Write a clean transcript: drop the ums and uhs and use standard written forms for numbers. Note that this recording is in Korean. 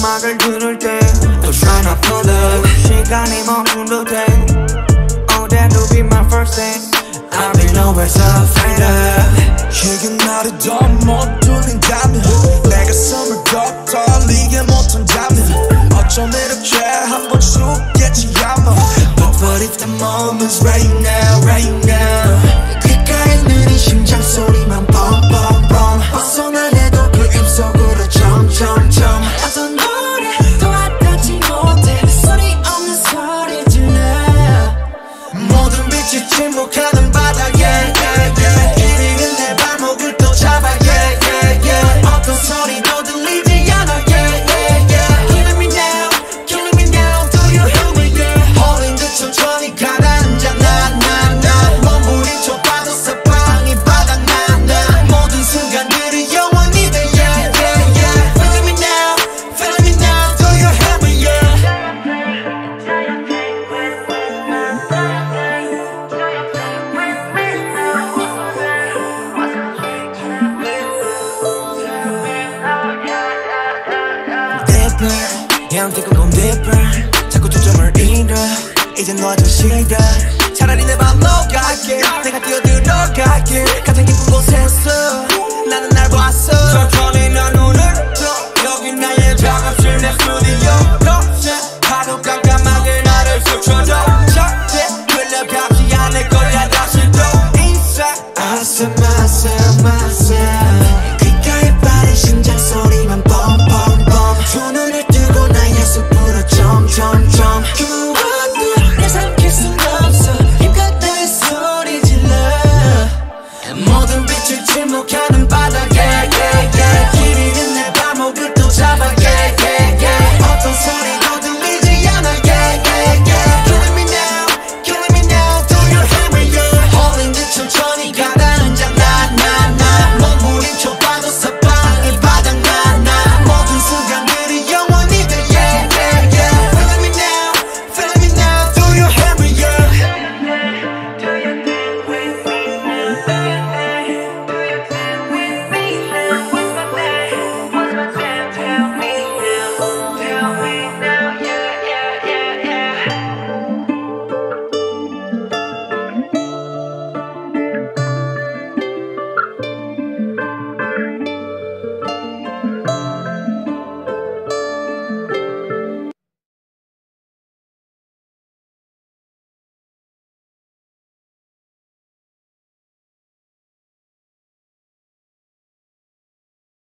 음악을 들을 때 또 try not to look 시간이 멈춘 듯해 Oh that will be my first thing I've been always afraid of 이게 나를 더 못 돌린다면 내 가슴을 더 떨리게 못한다면 어쩜 이렇게 한 번 죽겠지 아마 But if the moment's right now, right now 귓가에 느린 심장 소리만 뻥뻥뻥 벗어나려도 그 입속으로 점점점 어떤 노래도 와닿지 못해 소리 없는 소리 질러 모든 빛이 침묵하는 바닥에 이리는 내 발목을 또 잡아 어떤 소리도 들리지 않아 Killing me now, killing me now Do you hear me yeah 홀린 듯 천천히 가라앉아 나 몸부림쳐 봐도 사방이 바닥나 모든 순간들이 영원히 돼 Feeling me now, feeling me now Do you hear me yeah Yeah, I'm thinking gon' deeper 자꾸 초점을 잃어 이젠 너와 좀 싫다 차라리 내 맘 녹아게 내가 뛰어들어갈게 가장 깊은 곳에서 나는 날 봤어 천천히 난 눈을